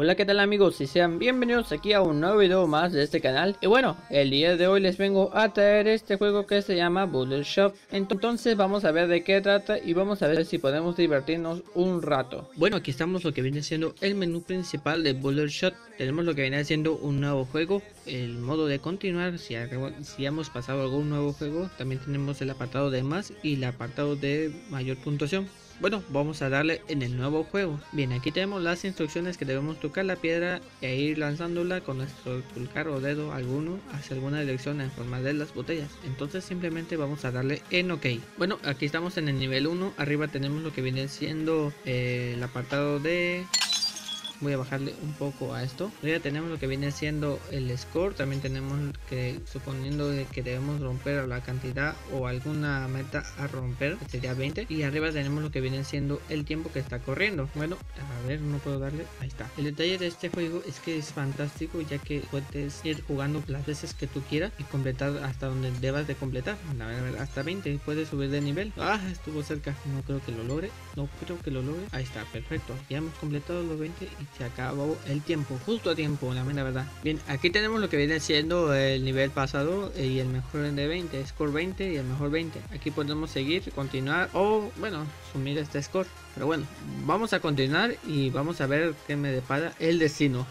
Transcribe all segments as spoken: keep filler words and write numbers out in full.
Hola, ¿qué tal amigos? Y sean bienvenidos aquí a un nuevo video más de este canal. Y bueno, el día de hoy les vengo a traer este juego que se llama Boulder Shop. Entonces vamos a ver de qué trata y vamos a ver si podemos divertirnos un rato. Bueno, aquí estamos lo que viene siendo el menú principal de Boulder Shop. Tenemos lo que viene siendo un nuevo juego, el modo de continuar, si, si hemos pasado algún nuevo juego. También tenemos el apartado de más y el apartado de mayor puntuación. Bueno, vamos a darle en el nuevo juego. Bien, aquí tenemos las instrucciones que debemos tocar la piedra e ir lanzándola con nuestro pulgar o dedo alguno hacia alguna dirección en forma de las botellas. Entonces simplemente vamos a darle en OK. Bueno, aquí estamos en el nivel uno. Arriba tenemos lo que viene siendo eh, el apartado de... Voy a bajarle un poco a esto. Ya tenemos lo que viene siendo el score. También tenemos que, suponiendo de que debemos romper la cantidad o alguna meta a romper, que sería veinte. Y arriba tenemos lo que viene siendo el tiempo que está corriendo. Bueno, a ver, no puedo darle. Ahí está. El detalle de este juego es que es fantástico, ya que puedes ir jugando las veces que tú quieras y completar hasta donde debas de completar. La verdad, hasta veinte. Puedes subir de nivel. Ah, estuvo cerca. No creo que lo logre. No creo que lo logre. Ahí está, perfecto. Ya hemos completado los veinte y se acabó el tiempo, justo a tiempo, la mera verdad. Bien, aquí tenemos lo que viene siendo el nivel pasado y el mejor de veinte, score veinte y el mejor veinte. Aquí podemos seguir, continuar o, bueno, sumir este score. Pero bueno, vamos a continuar y vamos a ver qué me depara el destino.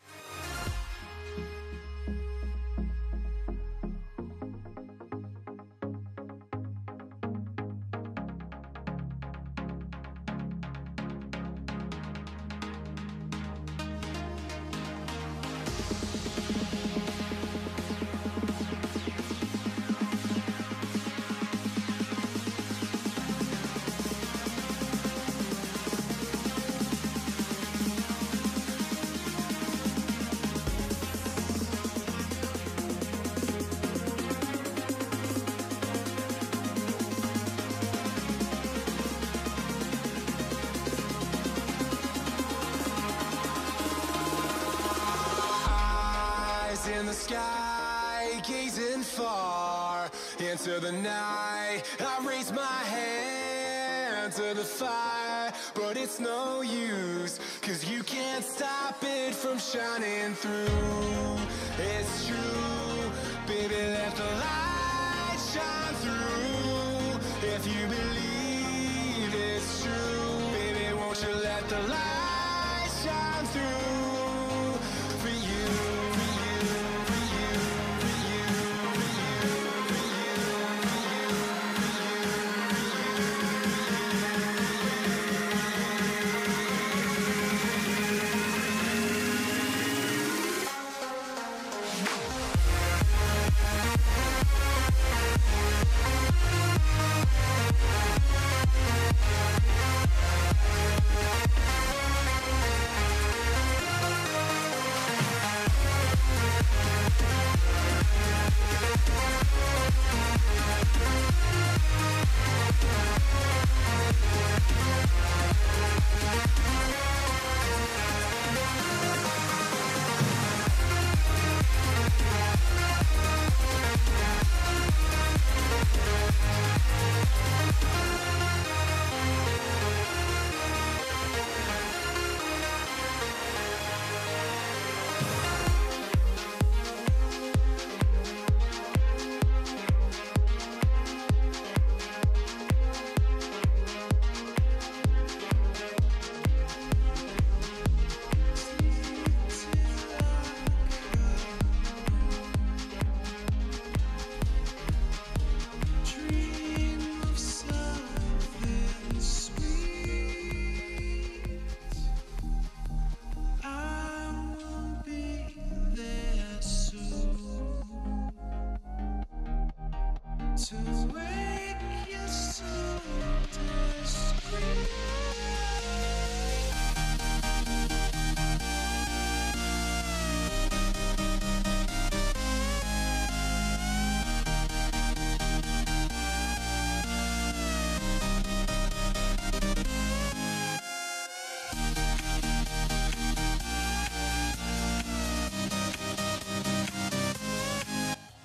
In the sky, gazing far into the night, I raise my hand to the fire, but it's no use, cause you can't stop it from shining through. It's true, baby, let the light shine through. If you believe it's true, baby, won't you let the light shine through.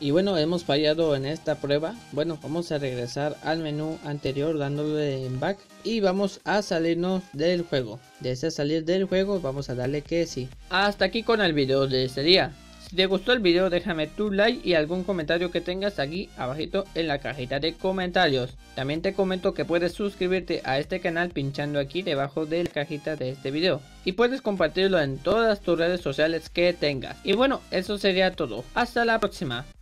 Y bueno, hemos fallado en esta prueba. Bueno, vamos a regresar al menú anterior dándole en back y vamos a salirnos del juego. Desde salir del juego vamos a darle que sí. Hasta aquí con el video de este día. Si te gustó el video, déjame tu like y algún comentario que tengas aquí abajito en la cajita de comentarios. También te comento que puedes suscribirte a este canal pinchando aquí debajo de la cajita de este video. Y puedes compartirlo en todas tus redes sociales que tengas. Y bueno, eso sería todo. Hasta la próxima.